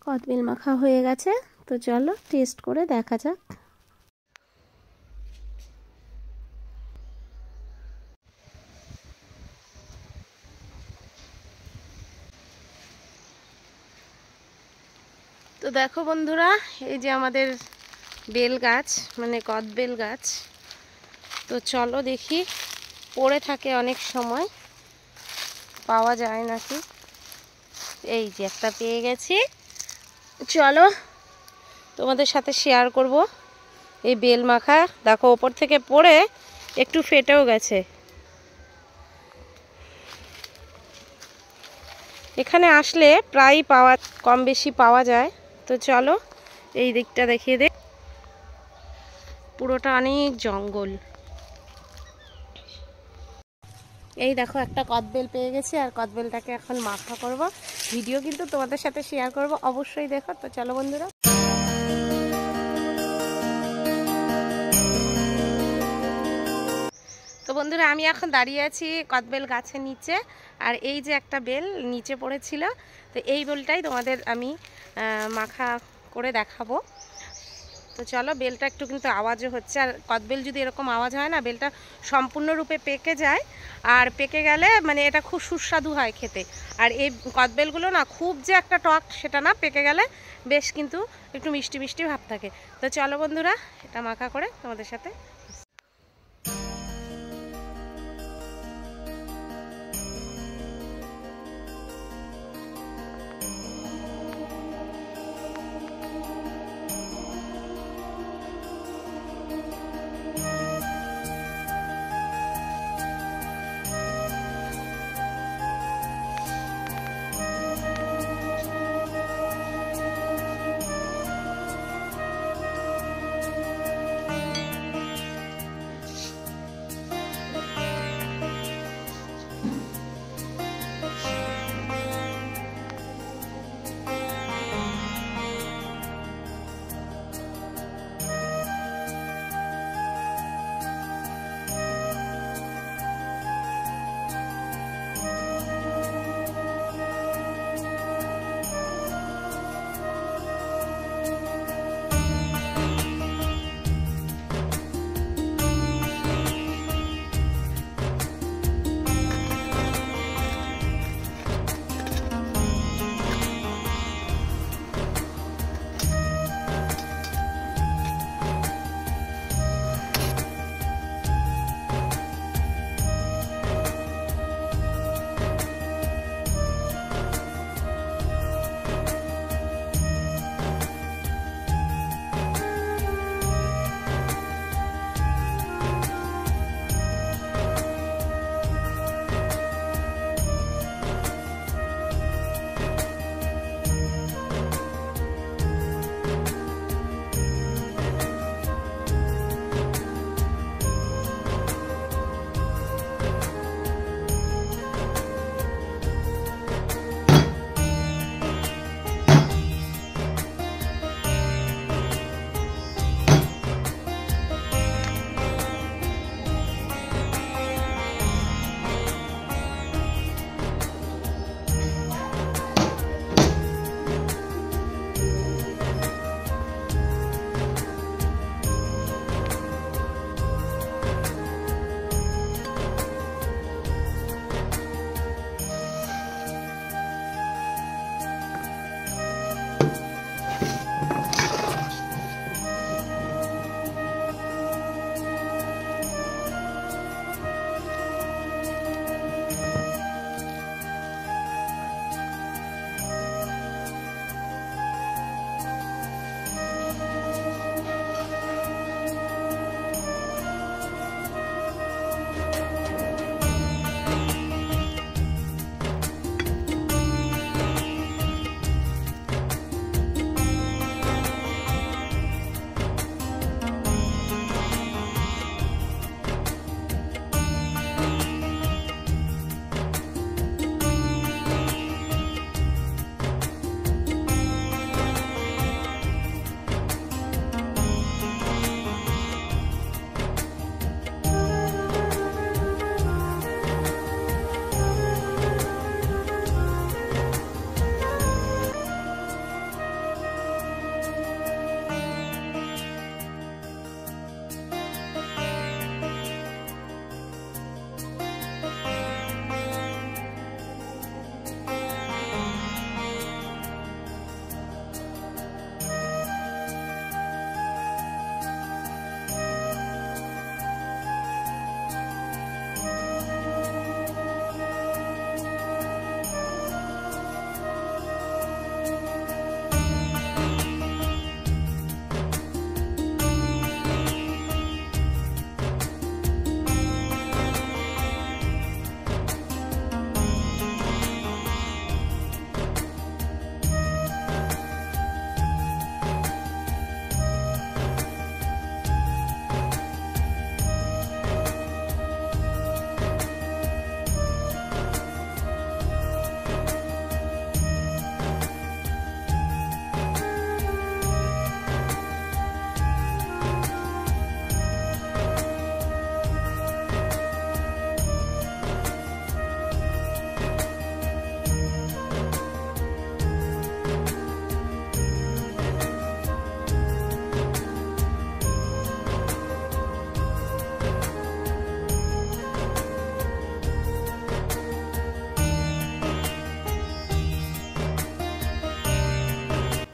কদবেল মাখা হয়ে গেছে, তো চলো টেস্ট করে দেখা যাক। তো দেখো বন্ধুরা, এই যে আমাদের বেল গাছ, মানে কদবেল গাছ। তো চলো দেখি, পড়ে থাকে অনেক সময়, পাওয়া যায় নাকি। এই যে একটা পেয়ে গেছি, চলো তোমাদের সাথে শেয়ার করব এই বেল মাখা। দেখো ওপর থেকে পড়ে একটু ফেটেও গেছে। এখানে আসলে প্রায় কম বেশি পাওয়া যায়। তো চলো এই দিকটা দেখিয়ে দে, পুরোটা অনেক জঙ্গল। এই দেখো একটা কদবেল পেয়ে গেছি, আর কদবেলটাকে এখন মাখা করব। ভিডিও কিন্তু তোমাদের সাথে শেয়ার করব, অবশ্যই দেখো। তো চলো বন্ধুরা। তো বন্ধুরা, আমি এখন দাঁড়িয়ে আছি কদবেল গাছের নিচে, আর এই যে একটা বেল নিচে পড়েছিল, তো এই বেলটাই তোমাদের আমি মাখা করে দেখাবো। তো চলো, বেলটা একটু কিন্তু আওয়াজও হচ্ছে, আর কদবেল যদি এরকম আওয়াজ হয় না, বেলটা সম্পূর্ণরূপে পেকে যায়। আর পেকে গেলে মানে এটা খুব সুস্বাদু হয় খেতে। আর এই কদবেলগুলো না খুব যে একটা টক সেটা না, পেকে গেলে বেশ কিন্তু একটু মিষ্টি মিষ্টি ভাব থাকে। তো চলো বন্ধুরা, এটা মাখা করে তোমাদের সাথে।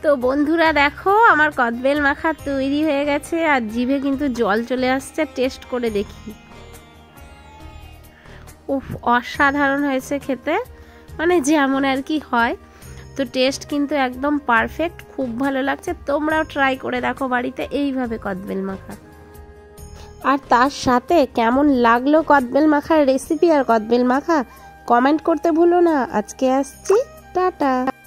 তো বন্ধুরা দেখো আমার কদবেল মাখা তৈরি হয়ে গেছে, আর জিভে কিন্তু জল চলে আসছে। টেস্ট করে দেখি। উফ, অসাধারণ হয়েছে খেতে, মানে যেমন আর কি হয়। তো টেস্ট কিন্তু একদম পারফেক্ট, খুব ভালো লাগছে। তোমরাও ট্রাই করে দেখো বাড়িতে এইভাবে কদবেল মাখা। আর তার সাথে কেমন লাগলো কদবেল মাখার রেসিপি আর কদবেল মাখা কমেন্ট করতে ভুলো না। আজকে আসছি, টাটা।